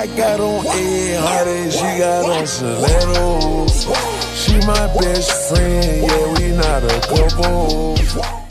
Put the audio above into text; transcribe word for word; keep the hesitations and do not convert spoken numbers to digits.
I got on Ed Hardy, she got on stilettos. She my best friend, yeah, we not a couple.